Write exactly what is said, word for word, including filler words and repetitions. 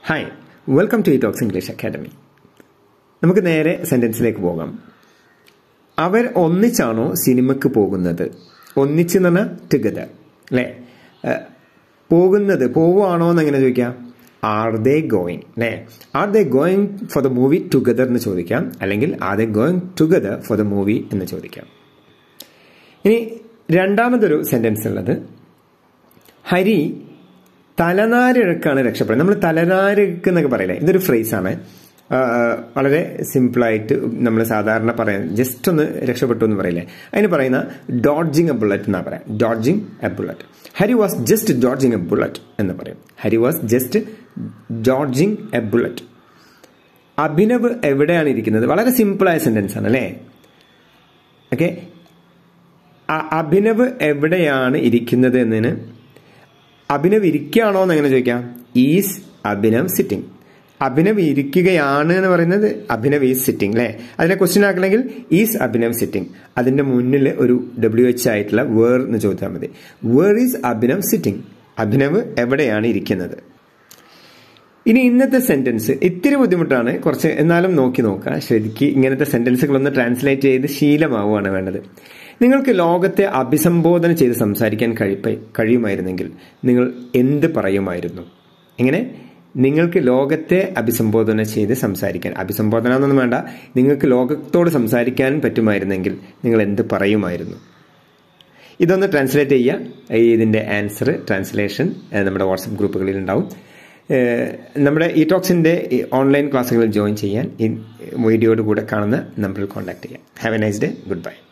Hi, welcome to eTalks English academy. നമുക്ക് നേരെ സെന്റൻസിലേക്ക് പോകാം. അവർ ഒന്നിച്ചാണോ സിനിമക്ക് പോകുന്നത്? ഒന്നിച്ച് എന്ന് പറഞ്ഞാൽ ടുഗദർ അല്ലേ? പോകുന്നത് പോവുകയാണോ എന്ന് എങ്ങനെ ചോദിക്കാം? ആർ ദേ ഗോയിങ് അല്ലേ? Are they going for the movie together എന്ന് ചോദിക്കാം, അല്ലെങ്കിൽ are they going together for the movie എന്ന് ചോദിക്കാം. ഇനി രണ്ടാമതൊരു സെന്റൻസ് ഉള്ളത്, ഹരി തലനാരിഴക്കാണ് രക്ഷപ്പെടുന്നത്. നമ്മൾ തലനാരിഴക്ക് എന്നൊക്കെ പറയില്ലേ, ഇതൊരു ഫ്രേസാണ്. വളരെ സിമ്പിളായിട്ട് നമ്മൾ സാധാരണ പറയാം, ജസ്റ്റ് ഒന്ന് രക്ഷപ്പെട്ടു എന്ന് പറയില്ലേ, അതിന് പറയുന്ന ഡോഡ്ജിങ് എ ബുള്ളറ്റ് എന്നാ പറയാം. Dodging a bullet. Hari was just dodging a bullet എന്ന് പറയും. Hari was just dodging a bullet. Abhinav എവിടെയാണ് ഇരിക്കുന്നത്? വളരെ സിമ്പിളായ സെന്റൻസ് ആണ് അല്ലേ? ഓക്കെ, അഭിനവ് എവിടെയാണ് ഇരിക്കുന്നത് എന്നതിന് അഭിനവ് ഇരിക്കുകയാണോ എന്ന് എങ്ങനെ ചോദിക്കാം? Is Abhinav sitting. അഭിനവ് ഇരിക്കുകയാണ് എന്ന് പറയുന്നത് അഭിനവ് ഈസ് സിറ്റിംഗ് അല്ലേ? അതിനെ ക്വസ്റ്റ്യൻ ആക്കണമെങ്കിൽ ഈസ് അഭിനവ് സിറ്റിംഗ്, അതിന്റെ മുന്നിൽ ഒരു ഡബ്ല്യു എച്ച് ആയിട്ടുള്ള വേർ എന്ന് ചോദിച്ചാൽ മതി. Where is Abhinav sitting? Abhinav എവിടെയാണ് ഇരിക്കുന്നത്? ഇനി ഇന്നത്തെ സെന്റൻസ് ഇത്തിരി ബുദ്ധിമുട്ടാണ് കുറച്ച്, എന്നാലും നോക്കി നോക്കുക. ശരിക്ക് ഇങ്ങനത്തെ സെന്റൻസുകളൊന്ന് ട്രാൻസ്ലേറ്റ് ചെയ്ത് ശീലമാവുകയാണ് വേണ്ടത്. നിങ്ങൾക്ക് ലോകത്തെ അഭിസംബോധന ചെയ്ത് സംസാരിക്കാൻ കഴി കഴിയുമായിരുന്നെങ്കിൽ നിങ്ങൾ എന്ത് പറയുമായിരുന്നു? എങ്ങനെ? നിങ്ങൾക്ക് ലോകത്തെ അഭിസംബോധന ചെയ്ത് സംസാരിക്കാൻ, അഭിസംബോധന എന്നൊന്നും വേണ്ട, നിങ്ങൾക്ക് ലോകത്തോട് സംസാരിക്കാൻ പറ്റുമായിരുന്നെങ്കിൽ നിങ്ങൾ എന്ത് പറയുമായിരുന്നു? ഇതൊന്ന് ട്രാൻസ്ലേറ്റ് ചെയ്യുക. ഇതിന്റെ ആൻസർ ട്രാൻസ്ലേഷൻ നമ്മുടെ വാട്സപ്പ് ഗ്രൂപ്പുകളിൽ ഉണ്ടാവും. നമ്മുടെ ഇ ടോക്സിന്റെ ഓൺലൈൻ ക്ലാസ്സുകളിൽ ജോയിൻ ചെയ്യാൻ ഈ വീഡിയോയുടെ കൂടെ കാണുന്ന നമ്പറിൽ കോൺടാക്ട് ചെയ്യാം. Have a nice day. Good bye.